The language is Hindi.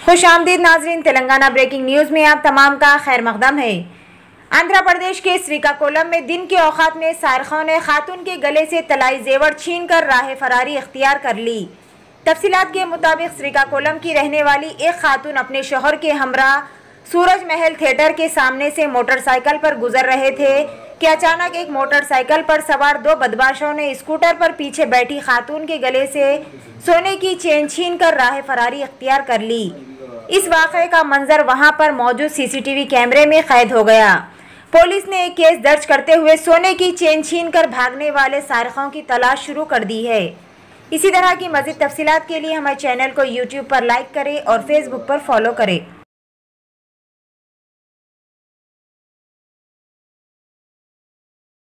खुशामदीद नाजरीन, तेलंगाना ब्रेकिंग न्यूज़ में आप तमाम का खैर मकदम है। आंध्र प्रदेश के श्रीकाकुलम में दिन के औकात में सारखों ने खातून के गले से तलाई जेवर छीनकर राह फरारी इख्तियार कर ली। तफसीलात के मुताबिक श्रीकाकुलम की रहने वाली एक खातून अपने शौहर के हमरा सूरज महल थिएटर के सामने से मोटरसाइकिल पर गुजर रहे थे कि अचानक एक मोटरसाइकिल पर सवार दो बदमाशों ने स्कूटर पर पीछे बैठी खातून के गले से सोने की चेन छीनकर राह फरारी इख्तियार कर ली। इस वाक़े का मंजर वहां पर मौजूद सीसीटीवी कैमरे में कैद हो गया। पुलिस ने एक केस दर्ज करते हुए सोने की चेन छीनकर भागने वाले सारिकों की तलाश शुरू कर दी है। इसी तरह की मज़ीद तफसीलात के लिए हमारे चैनल को यूट्यूब पर लाइक करें और फेसबुक पर फॉलो करें।